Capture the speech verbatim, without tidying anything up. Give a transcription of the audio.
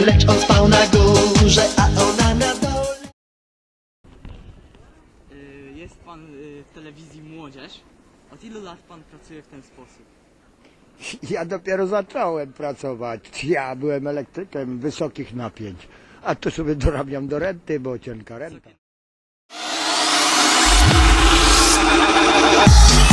lecz on spał na górze, a ona na dole. Jest pan w telewizji Młodzież. Od ilu lat pan pracuje w ten sposób? Ja dopiero zacząłem pracować. Ja byłem elektrykiem wysokich napięć, a to sobie dorabiam do renty, bo cienka renta.